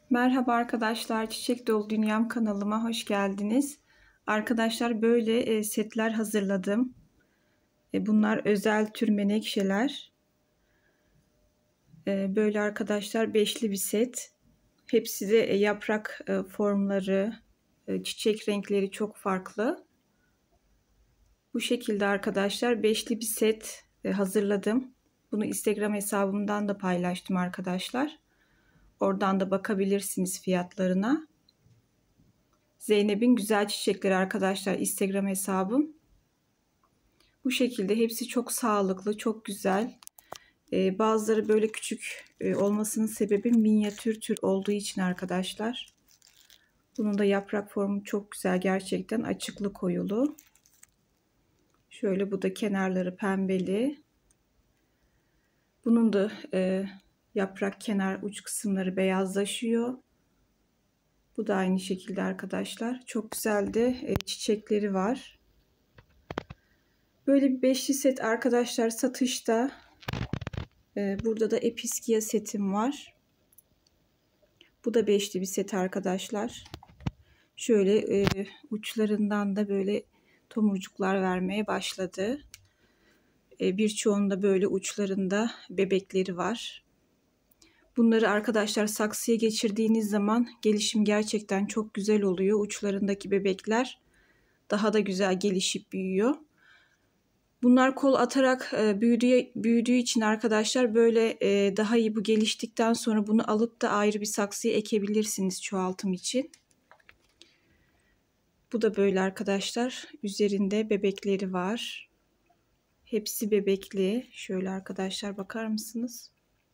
Merhaba arkadaşlar, Çiçek Dolu Dünyam kanalıma hoş geldiniz. Arkadaşlar böyle setler hazırladım. Bunlar özel tür menekşeler. Böyle arkadaşlar beşli bir set. Hepsi de yaprak formları, çiçek renkleri çok farklı. Bu şekilde arkadaşlar beşli bir set hazırladım. Bunu Instagram hesabımdan da paylaştım arkadaşlar. Oradan da bakabilirsiniz fiyatlarına. Zeynep'in Güzel Çiçekleri arkadaşlar Instagram hesabım. Bu şekilde hepsi çok sağlıklı, çok güzel. Bazıları böyle küçük olmasının sebebi minyatür tür olduğu için arkadaşlar. Bunun da yaprak formu çok güzel gerçekten, açıklı koyulu. Şöyle bu da kenarları pembeli. Bunun da yaprak kenar uç kısımları beyazlaşıyor. Bu da aynı şekilde arkadaşlar. Çok güzel de çiçekleri var. Böyle bir beşli set arkadaşlar satışta. Burada da Episkia setim var. Bu da beşli bir set arkadaşlar. Şöyle uçlarından da böyle tomurcuklar vermeye başladı. Birçoğunda böyle uçlarında bebekleri var. Bunları arkadaşlar saksıya geçirdiğiniz zaman gelişim gerçekten çok güzel oluyor. Uçlarındaki bebekler daha da güzel gelişip büyüyor. Bunlar kol atarak büyüdüğü için arkadaşlar böyle daha iyi bu geliştikten sonra bunu alıp da ayrı bir saksıya ekebilirsiniz çoğaltım için. Bu da böyle arkadaşlar. Üzerinde bebekleri var. Hepsi bebekli. Şöyle arkadaşlar bakar mısınız?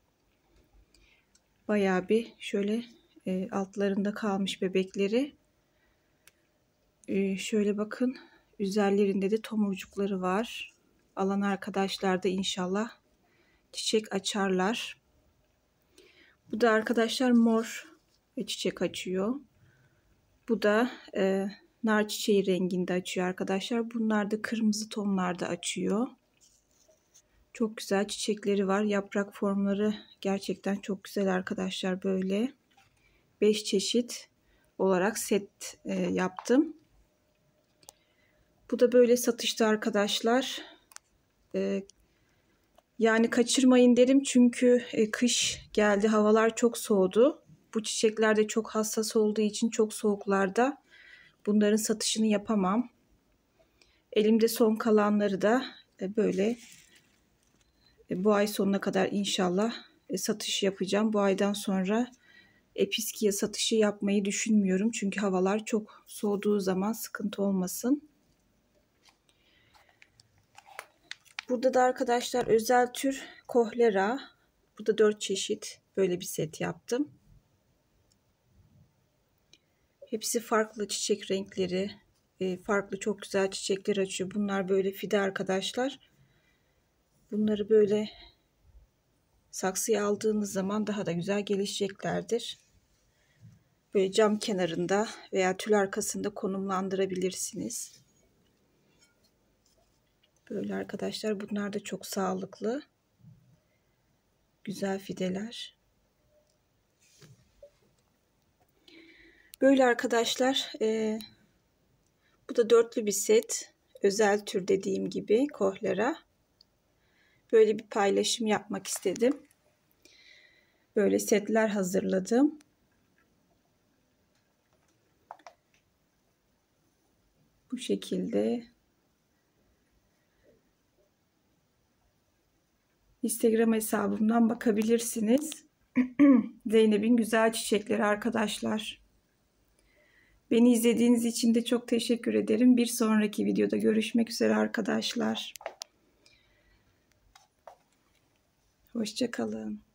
Bayağı bir şöyle altlarında kalmış bebekleri. Şöyle bakın. Üzerlerinde de tomurcukları var. Alan arkadaşlar da inşallah çiçek açarlar. Bu da arkadaşlar mor çiçek açıyor. Bu da nar çiçeği renginde açıyor arkadaşlar. Bunlar da kırmızı tonlarda açıyor. Çok güzel çiçekleri var. Yaprak formları gerçekten çok güzel arkadaşlar. Böyle 5 çeşit olarak set yaptım. Bu da böyle satışta arkadaşlar. Yani kaçırmayın derim çünkü kış geldi, havalar çok soğudu. Bu çiçekler de çok hassas olduğu için çok soğuklarda bunların satışını yapamam. Elimde son kalanları da böyle bu ay sonuna kadar inşallah satış yapacağım. Bu aydan sonra Episkia satışı yapmayı düşünmüyorum. Çünkü havalar çok soğuduğu zaman sıkıntı olmasın. Burada da arkadaşlar özel tür kohlera. Burada 4 çeşit böyle bir set yaptım. Hepsi farklı çiçek renkleri. Farklı çok güzel çiçekler açıyor. Bunlar böyle fide arkadaşlar. Bunları böyle saksıya aldığınız zaman daha da güzel gelişeceklerdir. Böyle cam kenarında veya tül arkasında konumlandırabilirsiniz. Böyle arkadaşlar bunlar da çok sağlıklı. Güzel fideler. Böyle arkadaşlar bu da dörtlü bir set. Özel tür dediğim gibi kohlera. Böyle bir paylaşım yapmak istedim. Böyle setler hazırladım. Bu şekilde. Instagram hesabımdan bakabilirsiniz. Zeynep'in Güzel Çiçekleri arkadaşlar. Beni izlediğiniz için de çok teşekkür ederim. Bir sonraki videoda görüşmek üzere arkadaşlar. Hoşça kalın.